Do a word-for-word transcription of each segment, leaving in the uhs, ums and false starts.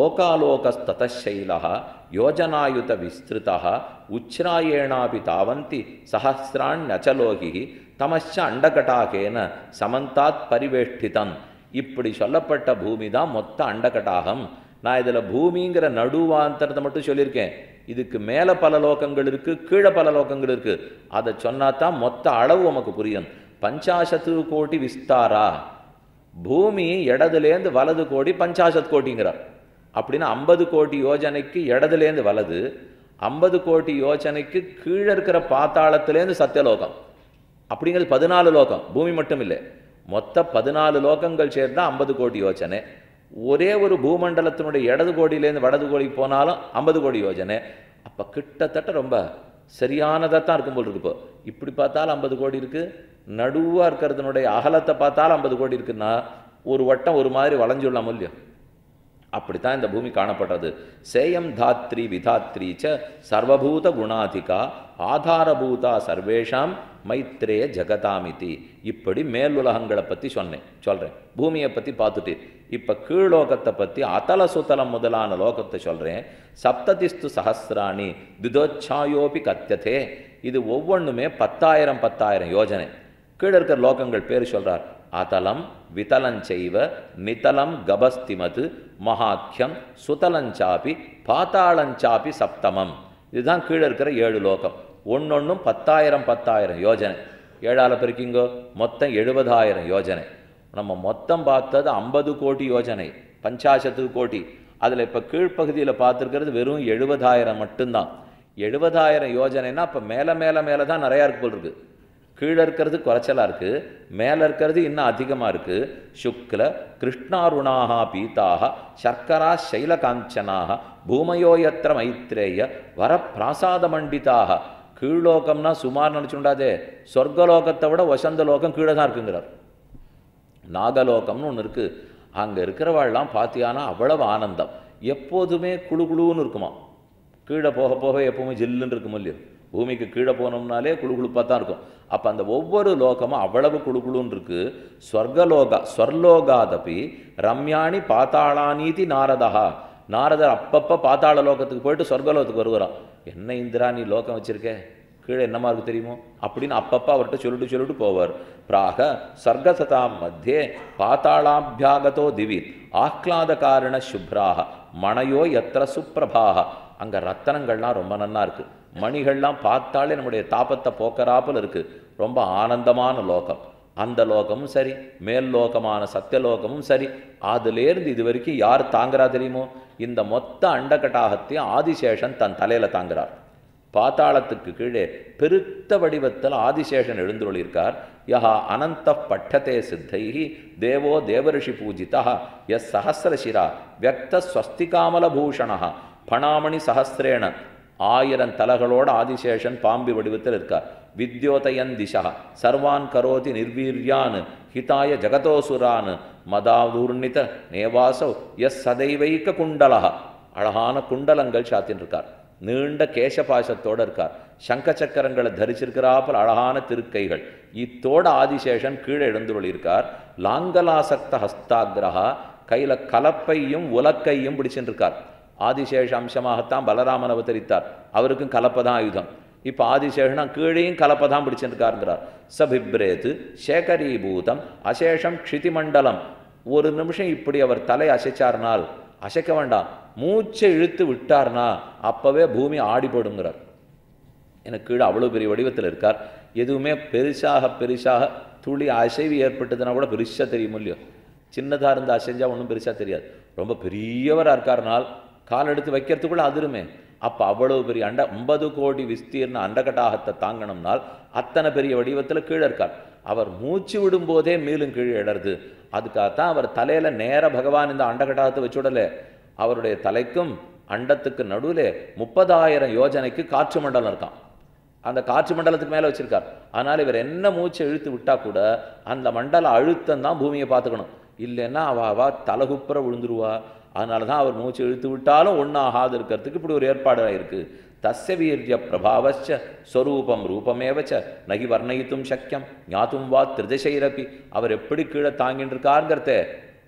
லோகாலோகஸ்ததசைலः யோஜனாயுத விஸ்திருதः உச்ச்ராயேணாபி தாவந்தி சஹஸ்ராண்யச்சலோகி தமச்ச அண்டகடாகேன சமந்தாத் பரிவேஷ்டிதம். இப்படி சொல்லப்பட்ட பூமி தான் மொத்த அண்டகடாகம். நான் இதில் பூமிங்கிற நடுவாந்தரத்தை மட்டும் சொல்லியிருக்கேன். இதுக்கு மேலே பல லோகங்கள் இருக்குது, கீழே பல லோகங்கள் இருக்குது. அதை சொன்னா தான் மொத்த அளவு நமக்கு புரியும். பஞ்சாசத்து கோடி விஸ்தாரா, பூமி இடதுலேருந்து வலது கோடி பஞ்சாசத் கோடிங்கிறார். அப்படின்னா ஐம்பது கோடி யோஜனைக்கு இடதுலேருந்து வலது, ஐம்பது கோடி யோஜனைக்கு கீழே இருக்கிற பாத்தாளத்துலேருந்து சத்தியலோகம். அப்படிங்கிறது பதினாலு லோகம், பூமி மட்டும் இல்லை, மொத்த பதினாலு லோகங்கள் சேர்ந்தா ஐம்பது கோடி யோஜனை. ஒரே ஒரு பூமண்டலத்தினுடைய இடது கோடியிலேருந்து வடது கோடி போனாலும் ஐம்பது கோடி யோஜனை. அப்போ கிட்டத்தட்ட ரொம்ப சரியானதாக தான் இருக்கும் போல் இருக்கு. இப்போ இப்படி பார்த்தாலும் ஐம்பது கோடி இருக்குது, நடுவாக இருக்கிறதுனுடைய அகலத்தை பார்த்தாலும் ஐம்பது கோடி இருக்குன்னா ஒரு வட்டம் ஒரு மாதிரி வளைஞ்சுள்ள மூல்யம். அப்படித்தான் இந்த பூமி காணப்படுறது. சேயம் தாத்ரி விதாத்ரி ச சர்வபூத குணாதிகா ஆதாரபூதா சர்வேஷாம் மைத்ரே ஜகதாமிதி. இப்படி மேலுலகங்களை பற்றி சொன்னேன் சொல்கிறேன். பூமியை பற்றி பார்த்துட்டு இப்போ கீழ்லோகத்தை பற்றி அத்தல சுத்தலம் முதலான லோகத்தை சொல்கிறேன். சப்ததிஸ்து சஹசிராணி திதோச்சாயோபி கத்தியதே. இது ஒவ்வொன்றுமே பத்தாயிரம் பத்தாயிரம் யோஜனை. கீழே இருக்கிற லோகங்கள் பேர் சொல்கிறார். அதலம் விதலஞ்சைவ நிதலம் கபஸ்திமது மகாக்கியம் சுதலஞ்சாப்பி பாத்தாளஞ்சாப்பி சப்தமம். இதுதான் கீழே இருக்கிற ஏழு லோகம். ஒன்னொன்னும் பத்தாயிரம் பத்தாயிரம் யோஜனை. ஏழால பெருக்கிங்கோ மொத்தம் எழுபதாயிரம் யோஜனை. நம்ம மொத்தம் பார்த்தது ஐம்பது கோடி யோஜனை, பஞ்சாசத்து கோடி. அதில் இப்போ கீழ்ப்பகுதியில் பார்த்துருக்கிறது வெறும் எழுபதாயிரம் மட்டும்தான். எழுபதாயிரம் யோஜனைன்னா அப்போ மேலே மேலே மேலே தான் நிறையா இருக்கு போல் இருக்குது. கீழே இருக்கிறது குறைச்சலாக இருக்குது, மேலே இருக்கிறது இன்னும் அதிகமாக இருக்குது. சுக்ல கிருஷ்ணாருணாக பீதாக சர்க்கரா சைலகாஞ்சனாக பூமயோயத்திர மைத்ரேய வர பிராசாத மண்டிதாக. கீழ்லோகம்னா சுமார் நினச்சுண்டாதே, சொர்க்கலோகத்தை விட வசந்த லோகம் கீழே தான் இருக்குங்கிறார். நாகலோகம்னு ஒன்று இருக்குது. அங்கே இருக்கிறவாள்லாம் பார்த்தியானா அவ்வளவு ஆனந்தம், எப்போதுமே குழு குழுன்னு இருக்குமா. கீழே போக போக எப்பவுமே ஜில்லுன்னு இருக்கும் இல்லையோ. பூமிக்கு கீழே போனோம்னாலே குழு குழுப்பாக தான் இருக்கும். அப்போ அந்த ஒவ்வொரு லோகமும் அவ்வளவு குழு குழுன்னு இருக்கு. ஸ்வர்கலோகா ஸ்வர்லோகாதபி ரம்யாணி பாத்தாளானீதி நாரதா. நாரதர் அப்பப்போ பாத்தாள லோகத்துக்கு போயிட்டு சொர்க்கலோகத்துக்கு வருவாராம். என்ன இந்திரா நீ லோகம் வச்சிருக்க, கீழே என்னமா இருக்கு தெரியுமோ அப்படின்னு அப்பப்போ அவர்கிட்ட சொல்லிட்டு சொல்லிட்டு போவார். பிராக சர்க்கசதாம் மத்தியே பாத்தாளாபியாகதோ திவி ஆஹ்லாத காரண சுப்ராக மணையோ எத்திர சுப்ரபாக. அங்கே ரத்தனங்கள்லாம் ரொம்ப நன்னா இருக்கு, மணிகள்லாம் பார்த்தாலே நம்முடைய தாபத்தை போக்கறாப்பில் இருக்கு. ரொம்ப ஆனந்தமான லோகம். அந்த லோகமும் சரி, மேல் லோகமான சத்தியலோகமும் சரி. அதுலேருந்து இது வரைக்கும் யார் தாங்குறா தெரியுமோ? இந்த மொத்த அண்டகட்டாகத்தையும் ஆதிசேஷன் தன் தலையில தாங்குறார். பாத்தாளத்துக்கு கீழே பெருத்த வடிவத்தில் ஆதிசேஷன் எழுந்துள்ளிருக்கார். யஹா அனந்த பட்டதே சித்தைஹி தேவோ தேவரிஷி பூஜிதா எஸ் சஹசிரசிரா வியக்த ஸ்வஸ்திகாமலபூஷணா பணாமணி சஹசிரேண. ஆயிரம் தலகளோடு ஆதிசேஷன் பாம்பு வடிவத்தில் இருக்கார். வித்யோதயன் திசா சர்வான் கரோதி நிர்வீர்யான் ஹிதாய ஜகதோசுரான் மதாவூர்ணித நேவாசோ எஸ் சதைவைக்க குண்டலா. அழகான குண்டலங்கள் சாத்தின் இருக்கார். நீண்ட கேசபாசத்தோடு இருக்கார். சங்க சக்கரங்களை தரிச்சிருக்கிறாப்பல் அழகான திருக்கைகள். இத்தோட ஆதிசேஷன் கீழே எழுந்துள்ளிருக்கார். லாங்கலாசக்த ஹஸ்தாகிரஹா, கையில் கலப்பையும் உலக்கையும் பிடிச்சிருக்கார். ஆதிசேஷ அம்சமாகத்தான் பலராமன் அவதரித்தார். அவருக்கும் கலப்பதான் ஆயுதம். இப்போ ஆதிசேஷனா கீழையும் கலப்பதான் பிடிச்சிருக்காருங்கிறார். சபிப்ரேத்து சேகரீபூதம் அசேஷம் க்ஷிதிமண்டலம். ஒரு நிமிஷம் இப்படி அவர் தலை அசைச்சார்னால், அசைக்க வேண்டாம், மூச்சை இழுத்து விட்டார்னா அப்பவே பூமி ஆடி போடுங்கிறார். எனக்கு கீழே அவ்வளோ பெரிய வடிவத்தில் இருக்கார். எதுவுமே பெருசாக பெருசாக துளி அசைவு ஏற்பட்டதுன்னா கூட பெருசாக தெரியும் இல்லையோ. சின்னதாக இருந்து அசைஞ்சால் ஒன்றும் பெருசாக தெரியாது. ரொம்ப பெரியவராக இருக்காருனால் கால் எடுத்து வைக்கிறதுக்குள்ள அதிருமே. அப்போ அவ்வளவு பெரிய அண்ட ஐம்பது கோடி விஸ்தீர்ண அண்டகட்டாகத்தை தாங்கணும்னால் அத்தனை பெரிய வடிவத்தில் கீழே இருக்கார். அவர் மூச்சு விடும்போதே மேலும் கீழே இடருது. அதுக்காகத்தான் அவர் தலையில் நேர பகவான் இந்த அண்டகட்டாகத்தை வச்சுடலை. அவருடைய தலைக்கும் அண்டத்துக்கு நடுவில் முப்பதாயிரம் யோஜனைக்கு காற்று மண்டலம் இருக்கான். அந்த காற்று மண்டலத்துக்கு மேலே வச்சிருக்கார். அதனால் இவர் என்ன மூச்சை இழுத்து விட்டால் கூட அந்த மண்டல அழுத்தம் தான் பூமியை பார்த்துக்கணும். இல்லைன்னா அவ அவா தலகுப்புற விழுந்துருவா. அதனால தான் அவர் மூச்சு இழுத்து விட்டாலும் ஒன்றும் ஆகாது இருக்கிறதுக்கு இப்படி ஒரு ஏற்பாடு இருக்குது. தஸ்ய வீரிய பிரபாவச்ச ஸ்வரூபம் ரூபமேவச்ச நகி வர்ணயித்தும் சக்கியம் ஞாத்தும் வா திருதிசைரப்பி. அவர் எப்படி கீழே தாங்கின்னு இருக்காருங்கிறத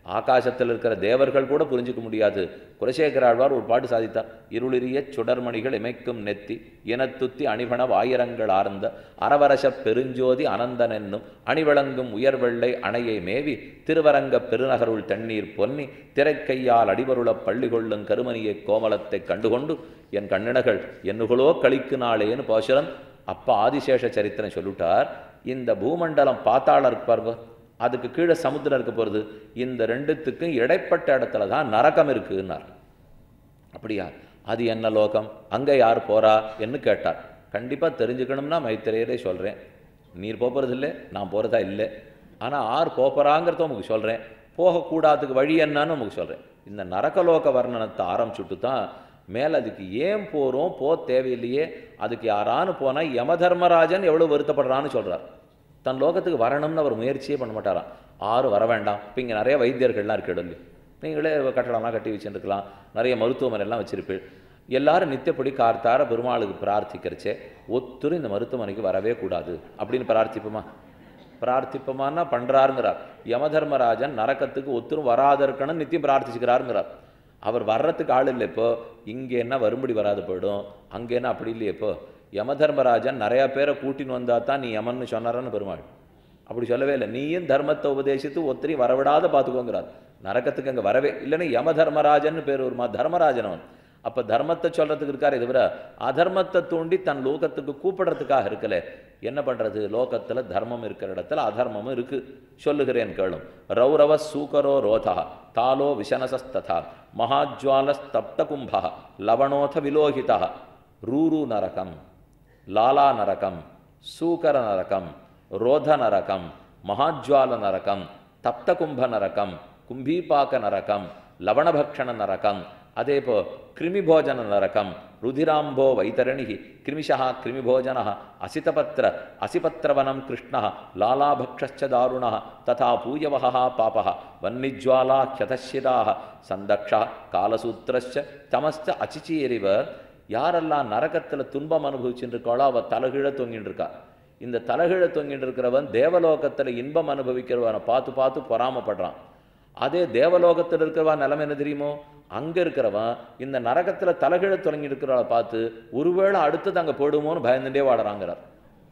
ஆகாசத்தில் இருக்கிற தேவர்கள் கூட புரிஞ்சிக்க முடியாது. குலசேகர ஆழ்வார் ஒரு பாட்டு சாதித்தார். இருளிரிய சுடர்மணிகள் இமைக்கும் நெத்தி இனத்துத்தி அணிபண வாயிரங்கள் ஆர்ந்த அரவரச பெருஞ்சோதி அனந்தன் என்னும் அணிவழங்கும் உயர்வெள்ளை அணையை மேவி திருவரங்க பெருநகருள் தண்ணீர் பொன்னி திரைக்கையால் அடிபருளப் பள்ளி கொள்ளும் கருமணியை கோமலத்தை கண்டுகொண்டு என் கண்ணினகள் என்னுகளோ கழிக்கு நாளேன்னு பாசுரம். அப்போ ஆதிசேஷ சரித்திரம் சொல்லிட்டார். இந்த பூமண்டலம் பாத்தாள இருப்பாருங்க, அதுக்கு கீழே சமுத்திரம் இருக்க போகிறது. இந்த ரெண்டுத்துக்கும் இடைப்பட்ட இடத்துல தான் நரகம் இருக்குன்னார். அப்படியா, அது என்ன லோகம், அங்கே யார் போறா என்று கேட்டார். கண்டிப்பாக தெரிஞ்சுக்கணும்னா மைத்திரேயரே சொல்கிறேன். நீர் போகிறது இல்லை, நான் போகிறதா இல்லை. ஆனால் ஆர் போகிறாங்கிறத உங்களுக்கு சொல்கிறேன். போகக்கூடாதுக்கு வழி என்னன்னு உங்களுக்கு சொல்கிறேன். இந்த நரகலோக வர்ணனத்தை ஆரம்பிச்சுட்டு தான் மேலே அதுக்கு ஏன் போகிறோம், போ தேவையில்லையே, அதுக்கு யாரானு போனால் யமதர்மராஜன் எவ்வளோ வருத்தப்படுறான்னு சொல்கிறார். தன் லோகத்துக்கு வரணும்னு அவர் முயற்சியே பண்ண மாட்டாராம். ஆறும் வர வேண்டாம். இப்போ இங்கே நிறைய வைத்தியர்கள்லாம் இருக்கடல்லி, நீங்களே கட்டடம்லாம் கட்டி வச்சுருக்கலாம், நிறைய மருத்துவமனைலாம் வச்சுருப்பீள். எல்லாரும் நித்தியப்படி கார்த்தார பெருமாளுக்கு பிரார்த்திக்கிறச்சே ஒத்துரும் இந்த மருத்துவமனைக்கு வரவே கூடாது அப்படின்னு பிரார்த்திப்போமா? பிரார்த்திப்போமான்னா பண்ணுறாருங்கிறார். யமதர்மராஜன் நரக்கத்துக்கு ஒத்துரும் வராத இருக்கணும்னு நித்தியம் பிரார்த்திச்சுக்கிறாருங்கிறார். அவர் வர்றதுக்கு ஆள் இல்லை. இப்போ இங்கே என்ன வரும்படி வராது போயிடும், அங்கே என்ன அப்படி இல்லையே. இப்போ யமதர்மராஜன் நிறையா பேரை கூட்டின்னு வந்தால் தான் நீ யமன்னு சொன்னாரான்னு பெருமாள் அப்படி சொல்லவே இல்லை. நீயும் தர்மத்தை உபதேசித்து ஒத்திரையும் வரவிடாத பார்த்துக்கோங்கிறார். நரக்கத்துக்கு அங்கே வரவே இல்லைன்னு யமதர்மராஜன் பேர் வருமா, தர்மராஜனவன். அப்போ தர்மத்தை சொல்கிறதுக்கு இருக்கார். இது விட அதர்மத்தை தூண்டி தன் லோகத்துக்கு கூப்பிடுறதுக்காக இருக்கல. என்ன பண்ணுறது, லோகத்தில் தர்மம் இருக்கிற இடத்துல அதர்மமும் இருக்குது. சொல்லுகிறேன் கேளும். ரௌரவ சூகரோ ரோதா தாலோ விஷனசஸ்ததா மகாஜ்வாலஸ்தப்த கும்பா லவணோத விலோகிதா ரூரு நரகம் லாலா நரகம் சூகர நரகம் ரோத நரகம் மகாஜ்வால நரகம் தப்த கும்ப நரகம் கும்பீபாக்க நரகம் லவணபக்ஷண நரகம் அதே போ கிருமிபோஜன நரகம் ருதிராம்போ வைத்தரணி கிருமிஷா கிருமிபோஜன அசிதபத்திர அசிபத்திரவனம் கிருஷ்ண லாலாபக்ஷ தாருண ததா பூயவஹ பாப வன்னிஜ்வாலா க்ஷதசிரா சந்தக்ஷ காலசூத்திரச்ச தமஸ்த அச்சிச்சீரிவ. யாரெல்லாம் நரகத்தில் துன்பம் அனுபவிச்சுட்டு இருக்காளோ அவள் தலைகீழ தொங்கிட்டு இருக்கா. இந்த தலைகீழ தொங்கிட்டு இருக்கிறவன் தேவலோகத்தில் இன்பம் அனுபவிக்கிறவனை பார்த்து பார்த்து பொறாமப்படுறான். அதே தேவலோகத்தில் இருக்கிறவன் நிலைமை என்ன தெரியுமோ, அங்கே இருக்கிறவன் இந்த நரகத்தில் தலைகீழ தொடங்கி இருக்கிறவளை பார்த்து ஒருவேளை அடுத்தது அங்கே போயிடுமோன்னு பயந்துட்டே வாடுறாங்கிறார்.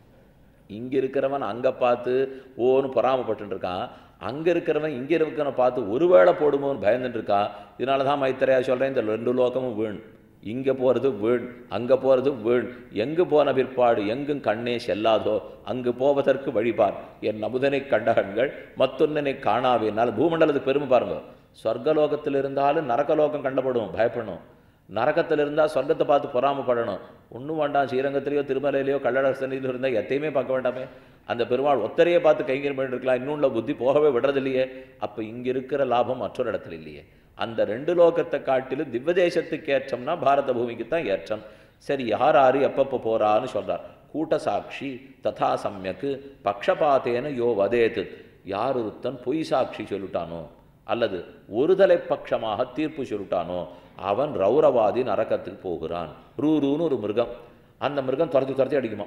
இங்கே இருக்கிறவன் அங்கே பார்த்து ஓன்னு பொறாமப்பட்டு இருக்கான், அங்கே இருக்கிறவன் இங்கே இருக்கிறவனை பார்த்து ஒருவேளை போடுமோன்னு பயந்துட்டு இருக்கான். இதனால தான் மைத்திரையா சொல்கிறேன், இந்த ரெண்டு லோகமும் வீண். இங்கே போகிறது வீண், அங்கே போகிறது வீண். எங்கு போன பிற்பாடு எங்கும் கண்ணே செல்லாதோ அங்கு போவதற்கு வழிபார். என் அமுதனை கண்டகங்கள் மத்தொன்னனை காணாவேனால். பூமண்டலத்துக்கு பெருமை பாருங்க. சொர்க்கலோகத்தில் இருந்தாலும் நரகலோகம் கண்டப்படும், பயப்படணும். நரகத்தில் இருந்தால் சொர்க்கத்தை பார்த்து பொறாமப்படணும். ஒன்றும் வேண்டாம், ஸ்ரீரங்கத்திலேயோ திருமலையிலையோ கள்ளடசனிலையோ இருந்தால் எத்தையுமே பார்க்க வேண்டாமே. அந்த பெருமாள் ஒத்தரையே பார்த்து கைங்கரியம் பண்ணிட்டு இருக்கலாம். இன்னும் உள்ள புத்தி போகவே விடுறதில்லையே. அப்போ இங்கே இருக்கிற லாபம் மற்றொரு இடத்துல இல்லையே. அந்த ரெண்டு லோகத்தை காட்டிலும் திவ்வதேசத்துக்கு ஏற்றம்னா பாரத பூமிக்கு தான் ஏற்றம். சரி, யார் யார் எப்பப்போ போறான்னு சொல்றார். கூட்ட சாட்சி ததா சமயக்கு பக்ஷபாத்தேன யோ வதேத்து. யார் ஒருத்தன் பொய் சாட்சி சொல்லிட்டானோ அல்லது ஒருதலை பட்சமாக தீர்ப்பு சொல்லிட்டானோ அவன் ரௌரவாதி நரகத்துக்கு போகிறான். ரூருன்னு ஒரு மிருகம், அந்த மிருகம் துரத்தி துரத்தி அடிக்குமா.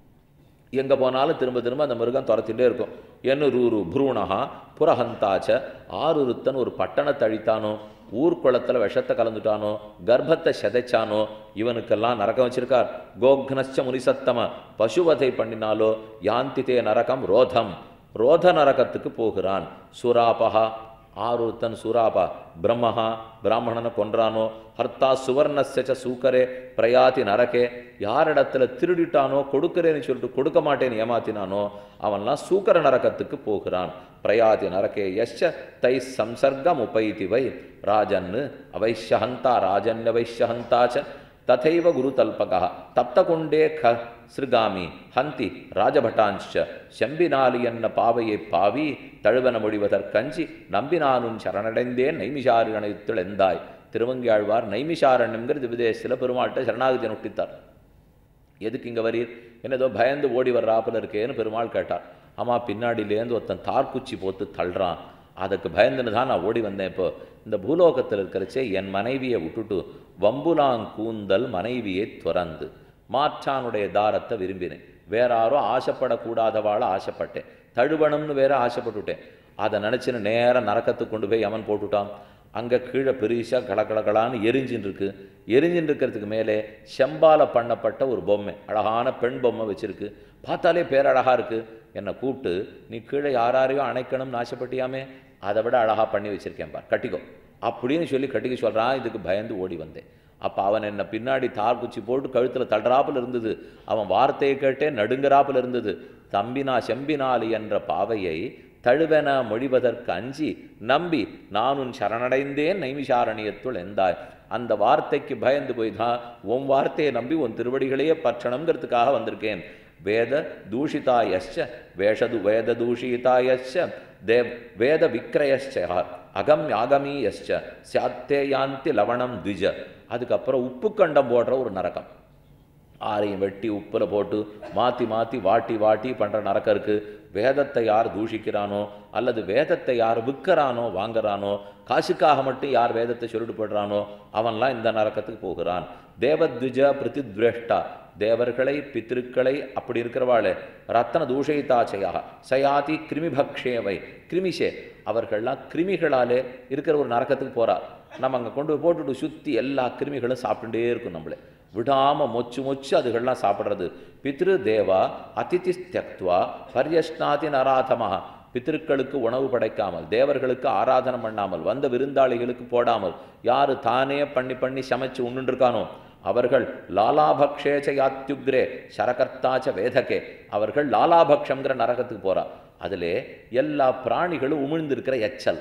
எங்கே போனாலும் திரும்ப திரும்ப அந்த மிருகம் துரத்திட்டே இருக்கும். என்ன ரூரு புரூணகா புரஹந்தாச்ச. ஆறுருத்தன் ஒரு பட்டணத்தை அழித்தானோ, ஊர்க்குளத்தில் விஷத்தை கலந்துட்டானோ, கர்ப்பத்தை செதைச்சானோ, இவனுக்கெல்லாம் நரகம் வச்சிருக்கார். கோக்னச்ச முனிசத்தம பசுவதை பண்ணினாலோ யாந்திதே நரகம் ரோதம், ரோத நரகத்துக்கு போகிறான். சுராபகா ஆறுத்தன் சூராபா பிரம்மஹா பிராமணனை கொன்றானோ, ஹர்த்தா சுவர்ணச சூக்கரே பிரயாதி நரகே. யாரிடத்துல திருடிட்டானோ கொடுக்கிறேன்னு சொல்லிட்டு கொடுக்க மாட்டேன்னு ஏமாத்தினானோ அவன்லாம் சூக்கர நரகத்துக்கு போகிறான். பிரயாதி நரகே யஷ தை சம்சர்க்கம் உபைதி வை ராஜன்னு அவைஷ்யஹந்தா ராஜன்ய வைஷ்யஹந்தாச்ச ததைவ குருதல்பகா தப்தகுண்டே க ஸ்ருகாமி ஹந்தி ராஜபட்டாஞ்ச செம்பினாலி என்ன பாவையை பாவி தழுவன மொழிவதற்கஞ்சி நம்பினானும் சரணடைந்தேன் நைமிஷாரண்யத்தில் எந்தாய். திருவங்கியாழ்வார் நைமிஷாரண்யம்ங்கிறது விதேசத்தில் பெருமாள்கிட்ட சரணாகதி நொட்டித்தார். எதுக்கு இங்கே வரீர், என்னதோ பயந்து ஓடி வர்றாப்புல இருக்கேன்னு பெருமாள் கேட்டார். ஆமாம், பின்னாடியிலேருந்து ஒருத்தன் தார்குச்சி போட்டு தள்ளுறான், அதுக்கு பயந்துன்னு தான் நான் ஓடி வந்தேன். இப்போ இந்த பூலோகத்தில் இருக்கிறச்சே என் மனைவியை விட்டுட்டு வம்புலாங்கூந்தல் மனைவியை துறந்து மாற்றானுடைய தாரத்தை விரும்பினேன். வேற யாரோ ஆசைப்படக்கூடாதவாளை ஆசைப்பட்டேன், தழுவணும்னு வேற ஆசைப்பட்டுட்டேன். அதை நினச்சின்னு நேராக நரக்கத்துக்கு கொண்டு போய் யமன் போட்டுட்டான். அங்கே கீழே பெருசாக கடகடகடான்னு எரிஞ்சின்னு இருக்கு. எரிஞ்சின்னு இருக்கிறதுக்கு மேலே செம்பால பண்ணப்பட்ட ஒரு பொம்மை, அழகான பெண் பொம்மை வச்சுருக்கு. பார்த்தாலே பேரழகாக இருக்குது. என்னை கூப்பிட்டு, நீ கீழே யாரையும் அணைக்கணும்னு ஆசைப்பட்டியாமே, அதை விட அழகாக பண்ணி வச்சுருக்கேன் பார், கட்டிக்கோ அப்படின்னு சொல்லி கட்டிக்க சொல்கிறான். இதுக்கு பயந்து ஓடி வந்தேன். அப்போ அவன் என்னை பின்னாடி தார் குச்சி போட்டு கழுத்தில் தள்ளுறாப்பில் இருந்தது. அவன் வார்த்தையை கேட்டே நடுங்கிறாப்பில் இருந்தது. தம்பினா செம்பினாலி என்ற பாவையை தழுவென மொழிவதற்கு அஞ்சி நம்பி நான் உன் சரணடைந்தேன் நைமிஷாரண்யத்துள் எந்தாய். அந்த வார்த்தைக்கு பயந்து போய் தான் உன் வார்த்தையை நம்பி உன் திருவடிகளையே பற்றணுங்கிறதுக்காக வந்திருக்கேன். வேத தூஷிதாயச்ச வேஷது வேத தூஷிதாயச்ச தேவ் வேத விக்ரயச்ச அகம் யாகமீயச்ச சாத்தேயாந்தி லவணம் த்விஜ. அதுக்கப்புறம் உப்பு கண்டம் போடுற ஒரு நரகம். ஆரையும் வெட்டி உப்பில் போட்டு மாற்றி மாற்றி வாட்டி வாட்டி பண்ணுற நரக்கம் இருக்குது. வேதத்தை யார் தூஷிக்கிறானோ அல்லது வேதத்தை யார் விற்கிறானோ வாங்குறானோ, காசுக்காக மட்டும் யார் வேதத்தை சொல்லிட்டு போடுறானோ அவன்லாம் இந்த நரக்கத்துக்கு போகிறான். தேவத்விஜ பிரதித்வேஷ்டா, தேவர்களை பித்திருக்களை அப்படி இருக்கிறவாளே ரத்தன தூஷயிதாச்சையாக சயாதி கிருமிபக்ஷேவை கிருமிஷே, அவர்கள்லாம் கிருமிகளாலே இருக்கிற ஒரு நரக்கத்துக்கு போகிறார். நம்ம அங்கே கொண்டு போய் போட்டுட்டு சுற்றி எல்லா கிருமிகளும் சாப்பிட்டுட்டே இருக்கும், நம்மளே விடாமல் மொச்சு மொச்சு அதுகள்லாம் சாப்பிட்றது. பித்ரு தேவா அதிதி தியக்துவா பரியஷ்னாதி நராதமாக, பித்திருக்களுக்கு உணவு படைக்காமல் தேவர்களுக்கு ஆராதனை பண்ணாமல் வந்த விருந்தாளிகளுக்கு போடாமல் யார் தானே பண்ணி பண்ணி சமைச்சு உண்ணுருக்கானோ அவர்கள் லாலாபக்ஷேச்ச யாத்யுக்ரே சரகர்த்தாச்ச வேதகே, அவர்கள் லாலாபக்ஷங்கிற நரகத்துக்கு போகிறா. அதில் எல்லா பிராணிகளும் உமிழ்ந்திருக்கிற எச்சல்,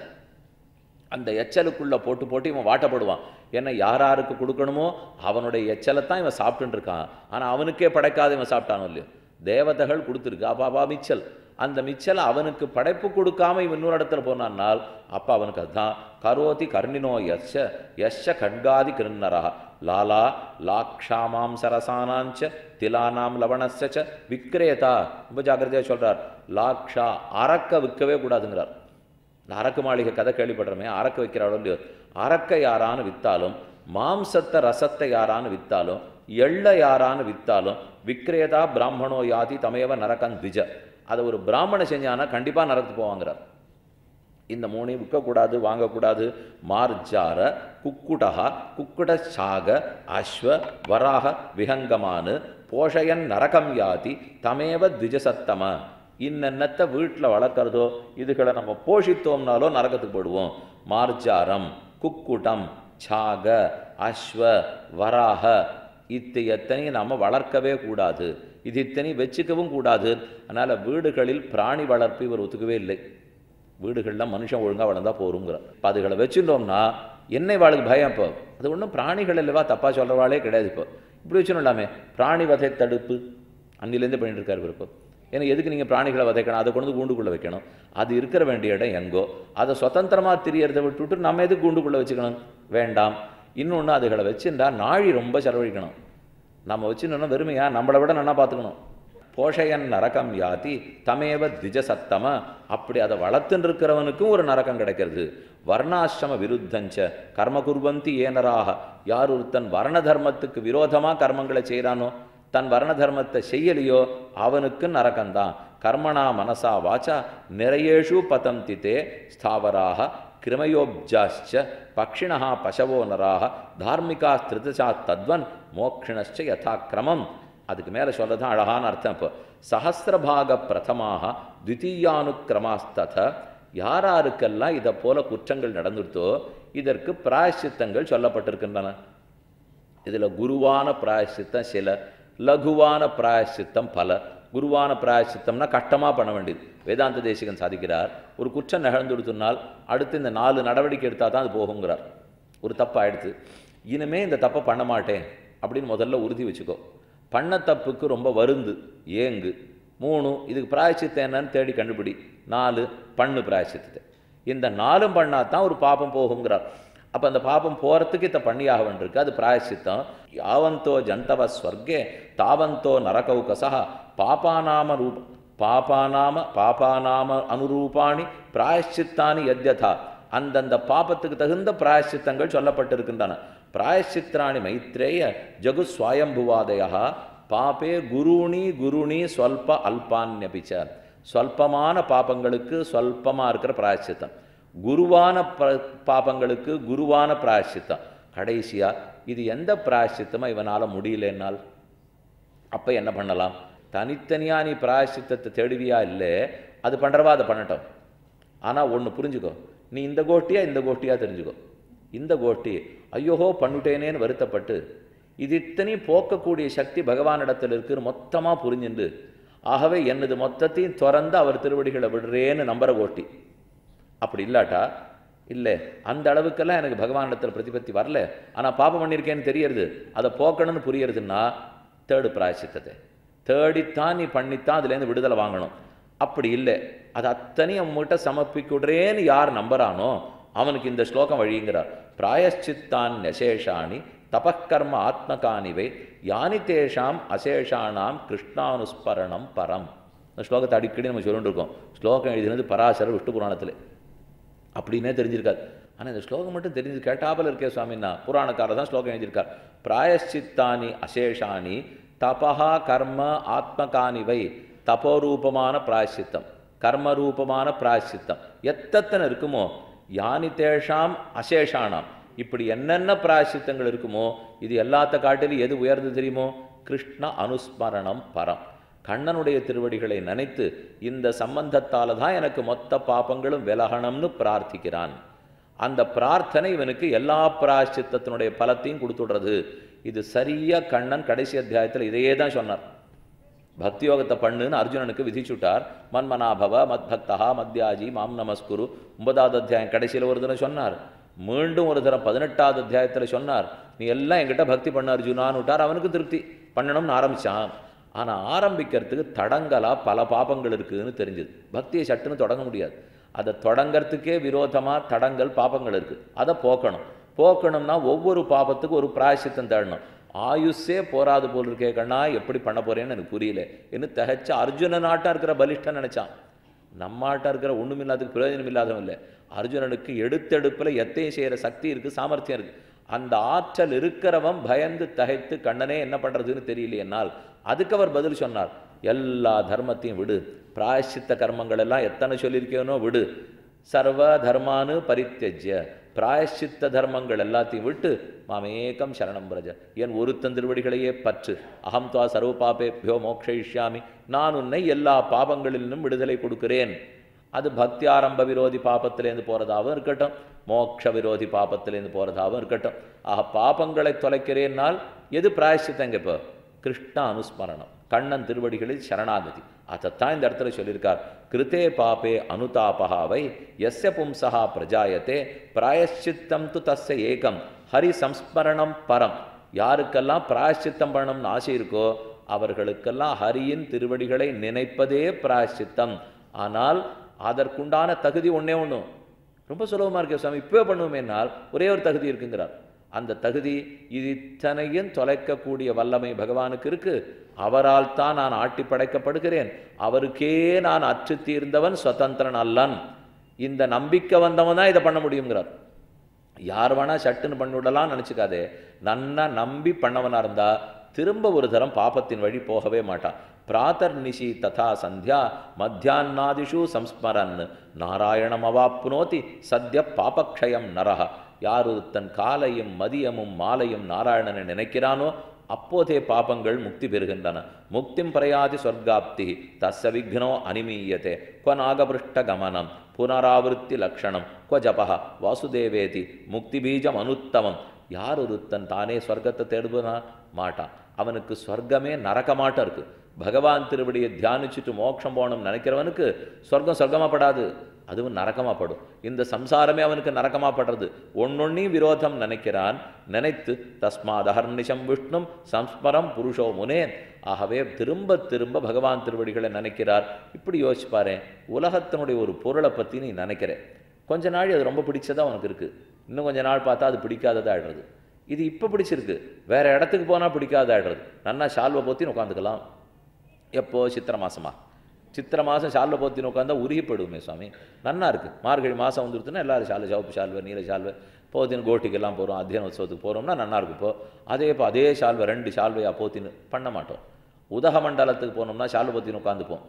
அந்த எச்சலுக்குள்ளே போட்டு போட்டு இவன் வாட்டப்படுவான். ஏன்னா யாராருக்கு கொடுக்கணுமோ அவனுடைய எச்சலைத்தான் இவன் சாப்பிட்டுன்னு இருக்கான். ஆனால் அவனுக்கே படைக்காத இவன் சாப்பிட்டானோ இல்லையோ, தேவதைகள் கொடுத்துருக்கு அப்பாபா மிச்சல். அந்த மிச்சலை அவனுக்கு படைப்பு கொடுக்காம இவன் இன்னொரு இடத்துல போனான்னால் அப்போ அவனுக்கு அதுதான் கரோதி கர்ணினோ யஷ யஷ கண்காதி கிருண்ணரா லாலா லாக்ஷாமாம் சரசானாஞ்ச திலானாம் லவணச்ச விக்ரேதா. ரொம்ப ஜாக்கிரதையாக சொல்கிறார். லாக்ஷா அரக்க விற்கவே கூடாதுங்கிறார். நான் அரக்கு மாளிகை கதை கேள்விப்படுறமே, அரக்க வைக்கிறாளோ இல்லையோ, அரக்க யாரான்னு விற்றாலும் மாம்சத்தை ரசத்தை யாரான்னு விற்றாலும் எள்ள யாரான்னு விற்றாலும் விக்ரேதா பிராமணோ யாதி தமையவ நரகன் திஜ, அதை ஒரு பிராமணன் செஞ்சானா கண்டிப்பாக நரகத்துக்கு போவாங்கிறார். இந்த மூணையும் விற்கக்கூடாது, வாங்கக்கூடாது. மார்ஜார குக்குடா குக்குட சாக அஸ்வ வராக விஹங்கமானு போஷயன் நரகம் யாதி தமேவ திஜசத்தம. இன்னென்னத்தை வீட்டில் வளர்க்குறதோ இதுகளை நம்ம போஷித்தோம்னாலோ நரகத்துக்கு போடுவோம். மார்ஜாரம் குக்குடம் சாக அஸ்வ வராக இத்து எத்தனையும் நாம் வளர்க்கவே கூடாது, இது இத்தனையும் வச்சுக்கவும் கூடாது. அதனால் வீடுகளில் பிராணி வளர்ப்பு இவர் ஒத்துக்கவே இல்லை. வீடுகளில் மனுஷன் ஒழுங்காக வளர்ந்தால் போருங்கிற. இப்போ அதுகளை வச்சுட்டோம்னா என்னை வாளுக்கு பயம். இப்போ அது ஒன்றும் பிராணிகள் இல்லவா, தப்பாக சொல்கிறவாளே கிடையாது. இப்போ இப்படி வச்சுடலாமே, பிராணி வதை தடுப்பு அன்னிலேருந்தே பண்ணிட்டு இருக்காரு இப்போ. ஏன்னா எதுக்கு நீங்கள் பிராணிகளை வதைக்கணும், அதை கொண்டு கூண்டுக்குள்ளே வைக்கணும். அது இருக்கிற வேண்டிய இடம் எங்கோ, அதை சுதந்திரமாக திரியறதை விட்டுவிட்டு நம்ம எதுக்கு கூண்டுக்குள்ளே வச்சுக்கணும், வேண்டாம். இன்னொன்று அதுகளை வச்சுருந்தா நாழி ரொம்ப செலவழிக்கணும். நம்ம வச்சுருந்தோம்னா வெறுமையாக நம்மளை விட நல்லா பார்த்துக்கணும். போஷயன் நரகம் யாதி தமேவ திஜசத்தம, அப்படி அதை வளர்த்துன்னு இருக்கிறவனுக்கும் ஒரு நரகம் கிடைக்கிறது. வர்ணாசிரம விருத்தஞ்ச கர்ம குர்வந்தி ஏனராக, யார் ஒருத்தன் வர்ண தர்மத்துக்கு விரோதமாக கர்மங்களை செய்கிறானோ, தன் வர்ண தர்மத்தை செய்யலையோ அவனுக்கு நரகந்தான். கர்மணா மனசா வாச்சா நிறையேஷு பதந்தி தே ஸ்தாவராக கிருமயோப்ஜாச்ச பக்ஷிணா பசவோ நராக தார்மிகா ஸ்திருதசா தத்வன் மோக்ஷிணச்ச யதாக்கிரமம். அதுக்கு மேலே சொல்லதான் அழகான அர்த்தம். இப்போ சஹசிரபாக பிரதமாக த்விதீயானுக்கிரமாஸ்தத, யாராருக்கெல்லாம் இதை போல குற்றங்கள் நடந்துருத்தோ இதற்கு பிராயசித்தங்கள் சொல்லப்பட்டிருக்கின்றன. இதில் குருவான பிராயசித்தம் சில, லகுவான பிராயசித்தம் பல. குருவான பிராயசித்தம்னா கஷ்டமாக பண்ண வேண்டியது. வேதாந்த தேசிகன் சாதிக்கிறார், ஒரு குற்றம் நிகழ்ந்துடுத்துனால் அடுத்து இந்த நாலு நடவடிக்கை எடுத்தால் தான் அது போகுங்கிறார். ஒரு தப்பு ஆயிடுத்து, இனிமே இந்த தப்பை பண்ண மாட்டேன் அப்படின்னு முதல்ல உறுதி வச்சுக்கோ. பண்ண தப்புக்கு ரொம்ப வருந்து ஏங்கு. மூணு, இதுக்கு பிராயச்சித்தம் என்னன்னு தேடி கண்டுபிடி. நாலு, பண்ணு பிராயச்சித்தத்தை. இந்த நாலும் பண்ணால் தான் ஒரு பாபம் போகுங்கிறார். அப்போ அந்த பாபம் போகிறதுக்கு இதை பண்ணியாக வேண்டியிருக்கு, அது பிராயச்சித்தம். யாவந்தோ ஜந்தவ ஸ்வர்கே தாவந்தோ நரகௌகசா பாபாநாம ரூப பாபாநாம பாபாநாம அனுரூபாணி பிராயச்சித்தானி யத்யதா, அந்தந்த பாபத்துக்கு தகுந்த பிராயச்சித்தங்கள் சொல்லப்பட்டிருக்கின்றன. பிராயச்சித்ராணி மைத்ரேய ஜகு ஸ்வயம்புவாதயா பாபே குருணி குருணி ஸ்வல்ப அல்பான்யபிச்ச. சொல்பமான பாபங்களுக்கு சொல்பமாக இருக்கிற பிராயச்சித்தம், குருவான பாபங்களுக்கு குருவான பிராயச்சித்தம். கடைசியாக இது எந்த பிராயச்சித்தமாக இவனால் முடியலன்னால் அப்போ என்ன பண்ணலாம்? தனித்தனியாக நீ பிராயச்சித்தத்தை தேடுவியா? இல்லை, அது பண்ணுறவா அதை பண்ணட்டும். ஆனால் ஒன்று புரிஞ்சுக்கோ, நீ இந்த கோஷ்டியா இந்த கோஷ்டியாக தெரிஞ்சுக்கோ. இந்த கோஷ்டி ஐயோஹோ பண்ணுட்டேனேன்னு வருத்தப்பட்டு இது இத்தனையும் போக்கக்கூடிய சக்தி பகவானிடத்தில் இருக்குன்னு மொத்தமாக புரிஞ்சுண்டு, ஆகவே என்னது மொத்தத்தையும் திறந்து அவர் திருவடிகளை விடுறேன்னு நம்புற கோஷ்டி. அப்படி இல்லாட்டா இல்லை, அந்த அளவுக்கெல்லாம் எனக்கு பகவானிடத்தில் பிரதிபத்தி வரல, ஆனால் பாப்பம் பண்ணியிருக்கேன்னு தெரியறது, அதை போக்கணும்னு புரியறதுன்னா தேடு பிராயச்சித்தத்தை. தேடித்தான் நீ பண்ணித்தான் அதுலேருந்து விடுதலை வாங்கணும். அப்படி இல்லை, அது அத்தனையும் அவங்ககிட்ட சமர்ப்பிக்கிடுறேன்னு யார் நம்புறானோ அவனுக்கு இந்த ஸ்லோகம் வழிங்கிறார். பிராயச்சித்தான் நசேஷாணி தபக்கர்ம ஆத்மகானிவை யானி தேஷாம் அசேஷானாம் கிருஷ்ணானுஸ்மரணம் பரம். இந்த ஸ்லோகத்தை அடிக்கடி நம்ம சொல்லிட்டு இருக்கோம். ஸ்லோகம் எழுதினது பராசரர் விஷ்ணு புராணத்தில், அப்படின்னே தெரிஞ்சிருக்காது. ஆனால் இந்த ஸ்லோகம் மட்டும் தெரிஞ்சு கேட்டாமல் இருக்கே சுவாமின்னா, புராணக்காரர் தான் ஸ்லோகம் எழுதியிருக்கார். பிராயச்சித்தானி அசேஷானி தபஹா கர்ம ஆத்மகானிவை. தபோரூபமான பிராயச்சித்தம், கர்மரூபமான பிராயச்சித்தம் எத்தனை இருக்குமோ, யானி தேஷாம் அசேஷானாம், இப்படி என்னென்ன பிராயச்சித்தங்கள் இருக்குமோ இது எல்லாத்த காட்டிலும் எது உயர்ந்து தெரியுமோ? கிருஷ்ண அனுஸ்மரணம் பரம். கண்ணனுடைய திருவடிகளை நினைத்து இந்த சம்பந்தத்தால் தான் எனக்கு மொத்த பாபங்களும் விலகணும்னு பிரார்த்திக்கிறான். அந்த பிரார்த்தனை இவனுக்கு எல்லா பிராயச்சித்தத்தினுடைய பலத்தையும் கொடுத்துடுறது. இது சரியா கண்ணன் கடைசி அத்தியாயத்தில் இதையே தான் சொன்னார். பக்தி யோகத்தை பண்ணுன்னு அர்ஜுனனுக்கு விதிச்சுட்டார். மன்மனாபவ மத் பக்தா மத்யாஜி மாம் நமஸ்குரு ஒன்பதாவது அத்தியாயம் கடைசியில் ஒரு தடவை சொன்னார். மீண்டும் ஒரு தரம் பதினெட்டாவது அத்தியாயத்தில் சொன்னார், நீ எல்லாம் என்கிட்ட பக்தி பண்ண அர்ஜுனான்னு விட்டார். அவனுக்கு திருப்தி பண்ணணும்னு ஆரம்பித்தான். ஆனால் ஆரம்பிக்கிறதுக்கு தடங்கலாக பல பாபங்கள் இருக்குதுன்னு தெரிஞ்சுது. பக்தியை சட்டுன்னு தொடங்க முடியாது. அதை தொடங்கிறதுக்கே விரோதமாக தடங்கள் பாபங்கள் இருக்குது. அதை போக்கணும். போக்கணும்னா ஒவ்வொரு பாபத்துக்கும் ஒரு பிராயசித்தம் தேடணும். ஆயுஷே போராது போல் இருக்கே கண்ணா, எப்படி பண்ண போறேன்னு எனக்கு புரியல என்று தகச்ச அர்ஜுனனாட்டம் இருக்கிற பலிஷ்டன் நினைச்சான். நம்மாட்டம் இருக்கிற ஒன்றுமில்லாததுக்கு பிரயோஜனம் இல்லாதவன் இல்லை. அர்ஜுனனுக்கு எடுத்தெடுப்பில் எத்தையும் செய்கிற சக்தி இருக்குது, சாமர்த்தியம் இருக்குது. அந்த ஆற்றல் இருக்கிறவன் பயந்து தகைத்து கண்ணனே என்ன பண்ணுறதுன்னு தெரியலையென்னால் அதுக்கு அவர் பதில் சொன்னார். எல்லா தர்மத்தையும் விடு, பிராயசித்த கர்மங்கள் எல்லாம் எத்தனை சொல்லியிருக்கேனோ விடு. சர்வ தர்மானு பரித்தெஜ்ய, பிராயசித்த தர்மங்கள் எல்லாத்தையும் விட்டு மாமேகம் சரணம் பிரஜ, என் ஒருத்தன் திருவடிகளையே பற்று. அகம் துவா சர்வ பாபேபியோ மோக்ஷயிஷ்யாமி, நான் உன்னை எல்லா பாபங்களிலும் விடுதலை கொடுக்கிறேன். அது பக்தி ஆரம்ப விரோதி பாபத்திலேருந்து போகிறதாகவும் இருக்கட்டும், மோட்ச விரோதி பாபத்திலேருந்து போகிறதாகவும் இருக்கட்டும். ஆக பாபங்களை தொலைக்கிறேன்னால் எது பிராயசித்தங்க? இப்போ கிருஷ்ண அனுஸ்மரணம், கண்ணன் திருவடிகளில் சரணாகதி. அதைத்தான் இந்த இடத்துல சொல்லியிருக்கார். கிருத்தே பாபே அனுதாபகாவை எஸ்ய பும்சா பிரஜாயத்தே பிராயஷ்சித்தம் து தஸ்ய ஏகம் ஹரி சம்ஸ்மரணம் பரம். யாருக்கெல்லாம் பிராயஷ்சித்தம் பண்ணணும்னு ஆசை இருக்கோ அவர்களுக்கெல்லாம் ஹரியின் திருவடிகளை நினைப்பதே பிராயஷ்சித்தம். ஆனால் அதற்குண்டான தகுதி ஒன்றே ஒன்று, ரொம்ப சுலபமாக இருக்கே சுவாமி, இப்போ பண்ணுவோமேனால் ஒரே ஒரு தகுதி இருக்குங்கிறார். அந்த தகுதி இது இத்தனையும் தொலைக்கக்கூடிய வல்லமை பகவானுக்கு இருக்கு. அவரால் தான் நான் ஆட்டி படைக்கப்படுகிறேன், அவருக்கே நான் அற்று தீர்ந்தவன், சுதந்திரன் அல்லன். இந்த நம்பிக்கை வந்தவன் தான் இதை பண்ண முடியுங்கிறார். யார் வேணா சட்டுன்னு பண்ணிவிடலாம் நினச்சிக்காதே. நன்னா நம்பி பண்ணவனாக இருந்தால் திரும்ப ஒரு தரம் பாபத்தின் வழி போகவே மாட்டான். பிராத்தர் நிஷி ததா சந்தியா மத்தியான்னாதிஷு சம்ஸ்மரன் நாராயணம் அவாப்னோதி சத்ய பாபக்ஷயம் நரஹ. யார் தன் காலையும் மதியமும் மாலையும் நாராயணனை நினைக்கிறானோ அப்போதே பாபங்கள் முக்தி பெறுகின்றன. முக்திம் பிரயாதி சொர்க்காப்தி தஸ்ய விக்னோ அனிமீயதே குவ நாகபிருஷ்ட கமனம் புனராவிருத்தி லக்ஷணம் குவ ஜபஹ வாசுதேவேதி முக்தி பீஜம் அனுத்தமம். யார் ஒருத்தன் தானே சொர்க்கத்தை தேடுவனா மாட்டான். அவனுக்கு சொர்க்கமே நரக்கமாட்டம் இருக்குது. பகவான் திருவடியை தியானிச்சுட்டு மோட்சம் போகணும்னு நினைக்கிறவனுக்கு சொர்க்கம் சொர்க்கமாகப்படாது, அதுவும் நரக்கமாகப்படும். இந்த சம்சாரமே அவனுக்கு நரக்கமாகப்படுறது. ஒன்னொன்னையும் விரோதம் நினைக்கிறான். நினைத்து தஸ்மாத் அஹர்நிஷம் விஷ்ணும் சம்ஸ்மரம் புருஷோ முனே. ஆகவே திரும்ப திரும்ப பகவான் திருவடிகளை நினைக்கிறார். இப்படி யோசிப்பாரேன், உலகத்தினுடைய ஒரு பொருளை பற்றி நீ நினைக்கிறேன், கொஞ்ச நாள் அது ரொம்ப பிடிச்சதாக உனக்கு இருக்குது, இன்னும் கொஞ்ச நாள் பார்த்தா அது பிடிக்காததாக ஆகிடுறது. இது இப்போ பிடிச்சிருக்கு, வேறு இடத்துக்கு போனால் பிடிக்காதாகிடுறது. நன்னா ஷால்வை போத்தின்னு உட்காந்துக்கலாம். எப்போது? சித்திரை மாதமா? சித்திரை மாதம் ஷால்வை போத்தின்னு உட்காந்தா உருகி போயிடுவோமே சுவாமி, நன்னா இருக்குது. மார்கழி மாதம் வந்துருத்துன்னா எல்லோரும் ஷால்வை, சிவப்பு ஷால்வை, நீல ஷால்வை போத்தின்னு கோட்டிக்கெல்லாம் போகிறோம், அத்தியன உற்சவத்துக்கு போகிறோம்னா நன்னாயிருக்கும். இப்போ அதே இப்போ அதே ஷால்வை ரெண்டு ஷால்வையாக போத்தின்னு பண்ண மாட்டோம். உதகமண்டலத்துக்கு போனோம்னா ஷால்வை போத்தின்னு உட்காந்துப்போம்.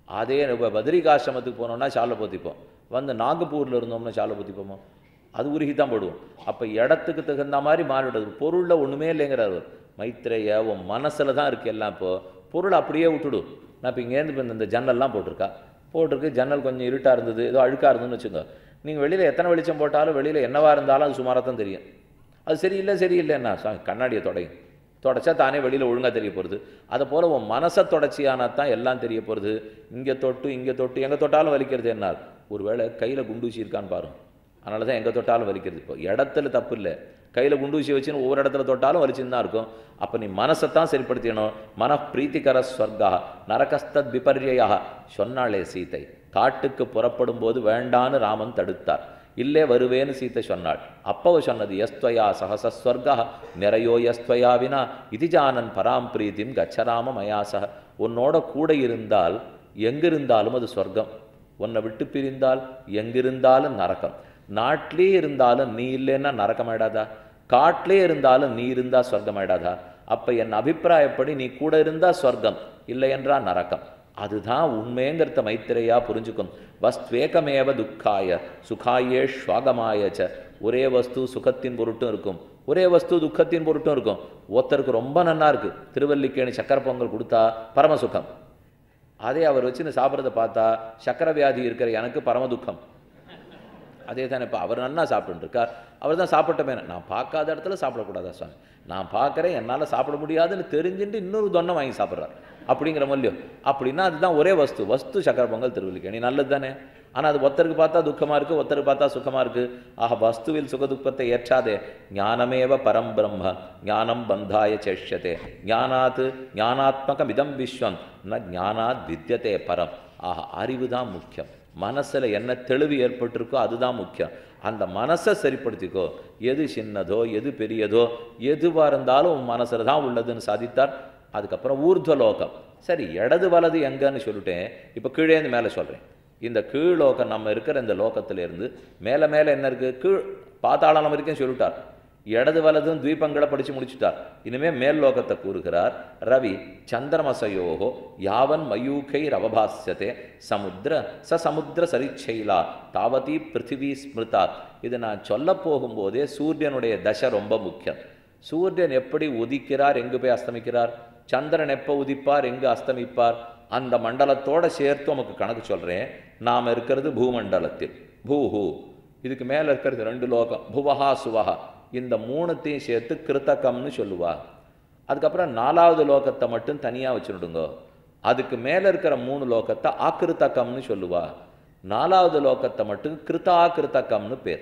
அதே இப்போ பத்ரிகாசிரமத்துக்கு போனோம்னா சாலை போத்திப்போம், வந்து நாகப்பூரில் இருந்தோம்னா சாலை போத்திப்போமோ, அது உருகி தான் போடுவோம். அப்போ இடத்துக்கு தகுந்த மாதிரி மாறிவிடுது. பொருளில் ஒன்றுமே இல்லைங்கிறாரு மைத்ரேய. உன் மனசில் தான் இருக்குது எல்லாம். இப்போது பொருள் அப்படியே விட்டுடு. நான் இப்போ இங்கேருந்து இப்போ இந்த ஜன்னல்லாம் போட்டிருக்கா போட்டிருக்கு, ஜன்னல் கொஞ்சம் இருட்டாக இருந்தது, ஏதோ அழுக்காக இருந்ததுன்னு வச்சுக்கோ. நீங்கள் வெளியில் எத்தனை வெளிச்சம் போட்டாலும் வெளியில் என்னவாக இருந்தாலும் அது சுமாராக தான் தெரியும். அது சரியில்லை சரியில்லைன்னா கண்ணாடியை தொடையும், தொடச்சா தானே வெளியில் ஒழுங்காக தெரிய போகிறது. அதை போல் உன் மனசை தொடச்சியானா தான் எல்லாம் தெரிய போகிறது. இங்கே தொட்டு இங்கே தொட்டு எங்கே தொட்டாலும் வலிக்கிறது என்னால். ஒரு வேளை கையில் குண்டூசி இருக்கான்னு பாருங்க, அதனால தான் எங்கே தொட்டாலும் வலிக்கிறது. இப்போ இடத்துல தப்பு இல்லை, கையில் குண்டூசி வச்சுன்னு ஒவ்வொரு இடத்துல தொட்டாலும் வலிச்சுன்னு தான் இருக்கும். அப்போ நீ மனசை தான் சரிப்படுத்திக்கணும். மன பிரீத்திகர ஸ்வர்கா நரகஸ்தத் விபர்யா சொன்னாளே சீத்தை. காட்டுக்கு புறப்படும் போது வேண்டான்னு ராமன் தடுத்தார். இல்லே வருவேன்னு சீத்தை சொன்னாள். அப்போ சொன்னது எஸ்துவயா சகசஸ்வர்கா நிறையோ எஸ்துவயா வினா இதிஜானன் பராம் பிரீத்திம் கச்சராம மயாசக. உன்னோட கூட இருந்தால் எங்கிருந்தாலும் அது சொர்க்கம், உன்னை விட்டு பிரிந்தால் எங்கிருந்தாலும் நரகம். நாட்டிலே இருந்தாலும் நீ இல்லைன்னா நரக்கமாயிடாதா, காட்டிலே இருந்தாலும் நீ இருந்தா சொர்க்கமாயிடாதா? அப்போ என் அபிப்பிராயப்படி நீ கூட இருந்தா சொர்க்கம், இல்லை என்றா நரக்கம். அதுதான் உண்மைங்கிறத மைத்திரையா புரிஞ்சுக்கும். வஸ்துவேகமேவ துக்காய சுகாயே ஸ்வாகமாயச்ச. ஒரே வஸ்து சுகத்தின் பொருட்டும் இருக்கும், ஒரே வஸ்து துக்கத்தின் பொருட்டும் இருக்கும். ஒருத்தருக்கு ரொம்ப நன்னா இருக்கு, திருவல்லிக்கேணி சக்கரை பொங்கல் கொடுத்தா பரமசுகம். அதே அவர் வச்சுன்னு சாப்பிட்றத பார்த்தா சக்கரை வியாதி இருக்கிற எனக்கு பரம துக்கம். அதே தானே இப்போ அவர் நல்லா சாப்பிட்டுருக்கார், அவர் தான் சாப்பிட்டமே. நான் பார்க்காத இடத்துல சாப்பிடக்கூடாதா சுவாமி? நான் பார்க்குறேன், என்னால் சாப்பிட முடியாதுன்னு தெரிஞ்சுட்டு இன்னொரு தொன்னை வாங்கி சாப்பிட்றார் அப்படிங்கிற மல்லியோ. அப்படின்னா அதுதான் ஒரே வஸ்து. வஸ்து சக்கரை பொங்கல் திருவல்லிக்கேணி நல்லது தானே. ஆனால் அது ஒருத்தருக்கு பார்த்தா துக்கமாக இருக்குது, ஒருத்தருக்கு பார்த்தா சுகமாக இருக்குது. ஆக வஸ்துவில் சுக துக்கத்தை ஏற்றாதே. ஞானமேவ பரம் பிரம்ம ஞானம் பந்தாய சேஷ்யத்தே. ஞானாத் ஞானாத்மகம் இதம் விஸ்வம் ந ஞானாத் வித்யதே பரம். ஆக அறிவு தான் முக்கியம். மனசில் என்ன தெளிவு ஏற்பட்டிருக்கோ அதுதான் முக்கியம். அந்த மனசை சரிப்படுத்திக்கோ. எது சின்னதோ எது பெரியதோ எதுவாக இருந்தாலும் உன் மனசில் தான் உள்ளதுன்னு சாதித்தார். அதுக்கப்புறம் ஊர்துவலோகம். சரி, இடது வலது எங்கன்னு சொல்லிட்டேன். இப்போ கீழேந்து மேலே சொல்கிறேன். இந்த கீழோகம் நம்ம இருக்கிற இந்த லோகத்திலேருந்து மேலே மேலே என்ன இருக்குது? கீழ் பாதாளம் வரைக்கும் சொல்லிட்டார். இடது வலதும் தீபங்களை படித்து முடிச்சுட்டார். இனிமேல் மேல் லோகத்தை கூறுகிறார். ரவி சந்திரமசயோகோ யாவன் மயூகை ரவபாஸ்யத்தே சமுத்திர ச சமுத்திர சரிச்சைலா தாவதி பிருத்திவி ஸ்மிருதா. இது நான் சொல்ல போகும்போதே சூரியனுடைய தசை ரொம்ப முக்கியம். சூரியன் எப்படி உதிக்கிறார், எங்கு போய் அஸ்தமிக்கிறார், சந்திரன் எப்போ உதிப்பார், எங்கு அஸ்தமிப்பார், அந்த மண்டலத்தோடு சேர்த்து நமக்கு கணக்கு சொல்கிறேன். நாம் இருக்கிறது பூமண்டலத்தில். பூஹு இதுக்கு மேலே இருக்கிறது ரெண்டு லோகம், புவஹா சுவஹா. இந்த மூணுத்தையும் சேர்த்து கிருத்தகம்னு சொல்லுவா. அதுக்கப்புறம் நாலாவது லோகத்தை மட்டும் தனியாக வச்சுடுங்க. அதுக்கு மேலே இருக்கிற மூணு லோகத்தை ஆக்கிருத்தகம்னு சொல்லுவா. நாலாவது லோகத்தை மட்டும் கிருத்தா கிருத்தகம்னு பேர்.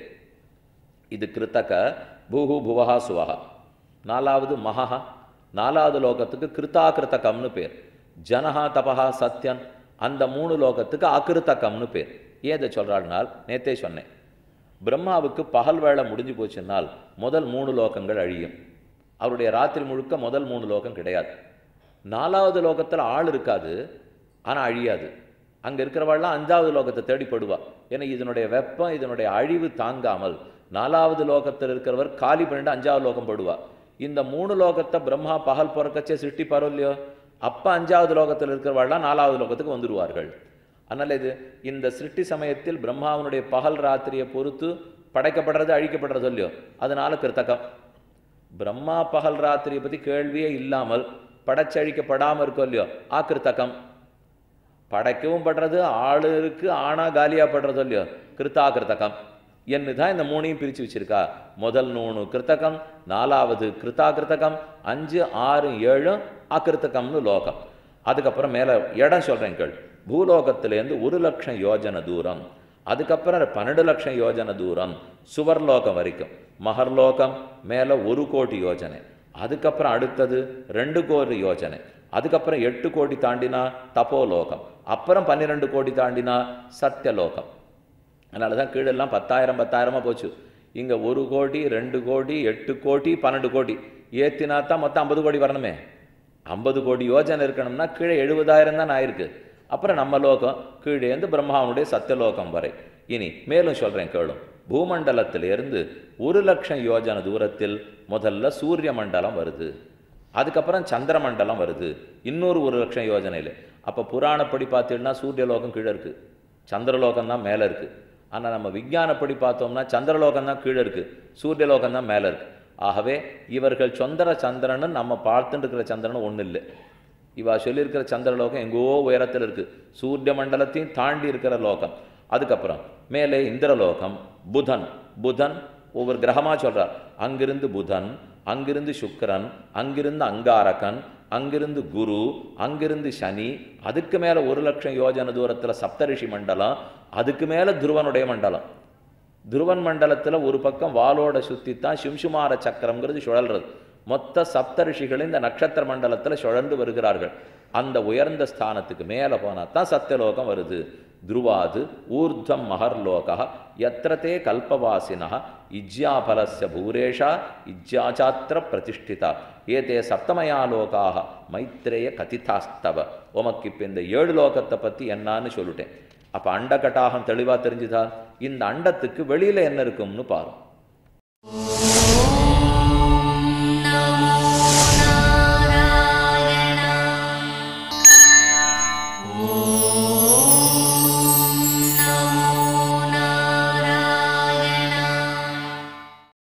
இது கிருத்தக பூஹு புவஹா சுவஹா. நாலாவது மகா. நாலாவது லோகத்துக்கு கிருத்தா கிருத்தகம்னு பேர். ஜனஹா தபஹா சத்யன் அந்த மூணு லோகத்துக்கு ஆக்கிருத்தகம்னு பேர். ஏன் இதை சொல்கிறாள்னால் நேற்றே சொன்னேன். பிரம்மாவுக்கு பகல் வேளை முடிஞ்சு போச்சுன்னால் முதல் மூணு லோகங்கள் அழியும். அவருடைய ராத்திரி முழுக்க முதல் மூணு லோகம் கிடையாது. நாலாவது லோகத்தில் ஆள் இருக்காது, ஆனால் அழியாது. அங்கே இருக்கிறவாள்லாம் அஞ்சாவது லோகத்தை தேடிப்படுவா. ஏன்னா இதனுடைய வெப்பம் இதனுடைய அழிவு தாங்காமல் நாலாவது லோகத்தில் இருக்கிறவர் காலி பண்ணிட்டு அஞ்சாவது லோகம் படுவா. இந்த மூணு லோகத்தை பிரம்மா பகல் பிறக்கச்சே சிருஷ்டிப்பாரோ இல்லையோ, அப்போ அஞ்சாவது லோகத்தில் இருக்கிறவாள்லாம் நாலாவது லோகத்துக்கு வந்துடுவார்கள். அதனால் இது இந்த சிருஷ்டி சமயத்தில் பிரம்மாவனுடைய பகல் ராத்திரியை பொறுத்து படைக்கப்படுறது அழிக்கப்படுறது இல்லையோ, அதனால கிருத்தகம். பிரம்மா பகல் ராத்திரியை பற்றி கேள்வியே இல்லாமல் படைச்சழிக்கப்படாமல் இருக்கோ இல்லையோ, ஆக்கிருத்தகம். படைக்கவும் படுறது ஆளு இருக்கு, ஆனா காலியாக படுறதோ இல்லையோ, கிருத்தா கிருத்தகம் என்று தான் இந்த மூணையும் பிரித்து வச்சிருக்கா. முதல் மூணு கிருத்தகம், நாலாவது கிருத்தா கிருத்தகம், அஞ்சு ஆறு ஏழு அக்கிருத்தகம்னு லோகம். அதுக்கப்புறம் மேலே இடம் சொல்கிறேன் கேள். பூலோகத்திலேருந்து ஒரு லட்சம் யோஜனை தூரம், அதுக்கப்புறம் பன்னெண்டு லட்சம் யோஜனை தூரம் சுவர்லோகம் வரைக்கும். மகர்லோகம் மேலே ஒரு கோடி யோஜனை, அதுக்கப்புறம் அடுத்தது ரெண்டு கோடி யோஜனை, அதுக்கப்புறம் எட்டு கோடி தாண்டினா தபோலோகம், அப்புறம் பன்னிரெண்டு கோடி தாண்டினா சத்தியலோகம். அதனால தான் கீழெல்லாம் பத்தாயிரம் பத்தாயிரமாக போச்சு. இங்கே ஒரு கோடி ரெண்டு கோடி எட்டு கோடி பன்னெண்டு கோடி ஏற்றினா தான் மொத்தம் ஐம்பது கோடி வரணுமே. ஐம்பது கோடி யோஜனை இருக்கணும்னா கீழே எழுபதாயிரம் தான் ஆயிருக்கு. அப்புறம் நம்ம லோகம் கீழேந்து பிரம்மாவனுடைய சத்தியலோகம் வரை. இனி மேலும் சொல்கிறேன் கேளும். பூமண்டலத்திலிருந்து ஒரு லட்சம் யோஜனை தூரத்தில் முதல்ல சூரிய மண்டலம் வருது. அதுக்கப்புறம் சந்திரமண்டலம் வருது இன்னொரு ஒரு லட்சம் யோஜனையில். அப்போ புராணப்படி பார்த்தீங்கன்னா சூரியலோகம் கீழே இருக்குது, சந்திரலோகம் தான் மேலே இருக்குது. ஆனால் நம்ம விஞ்ஞானப்படி பார்த்தோம்னா சந்திரலோகம் தான் கீழே இருக்குது, சூரியலோகம் தான் மேலே இருக்குது. ஆகவே இவர்கள் சொந்தர சந்திரன்னு நம்ம பார்த்துட்டு இருக்கிற சந்திரனும் ஒன்றும் இல்லை. இவா சொல்லியிருக்கிற சந்திரலோகம் எங்கோ உயரத்தில் இருக்குது, சூரிய மண்டலத்தையும் தாண்டி இருக்கிற லோகம். அதுக்கப்புறம் மேலே இந்திரலோகம், புதன். புதன் ஒவ்வொரு கிரகமாக சொல்கிறார். அங்கிருந்து புதன், அங்கிருந்து சுக்கிரன், அங்கிருந்து அங்காரகன், அங்கிருந்து குரு, அங்கிருந்து சனி, அதுக்கு மேலே ஒரு லட்சம் யோஜனை தூரத்தில் சப்தரிஷி மண்டலம், அதுக்கு மேலே துருவனுடைய மண்டலம். துருவன் மண்டலத்தில் ஒரு பக்கம் வாளோட சுற்றித்தான் சிம்சுமார சக்கரம்ங்கிறது சுழல்றது. மொத்த சப்தரிஷிகள் இந்த நட்சத்திர மண்டலத்தில் சுழன்று வருகிறார்கள். அந்த உயர்ந்த ஸ்தானத்துக்கு மேலே போனால் தான் சத்தியலோகம் வருது. துருவாது ஊர்த்வம் மகர்லோகா யத்ரதே கல்பவாசினா இஜ்யாபலஸ்ய பூரேஷா இஜ்யாச்சாத்திர பிரதிஷ்டிதா ஏதே சப்தமயாலோகாக மைத்ரேய கதிதாஸ்தவ. உமக்கு இப்போ இந்த ஏழு லோகத்தை பற்றி என்னான்னு சொல்லிட்டேன். அப்போ அண்டகட்டாகம் தெளிவாக தெரிஞ்சுதா? இந்த அண்டத்துக்கு வெளியில் என்ன இருக்கும்னு பாரு.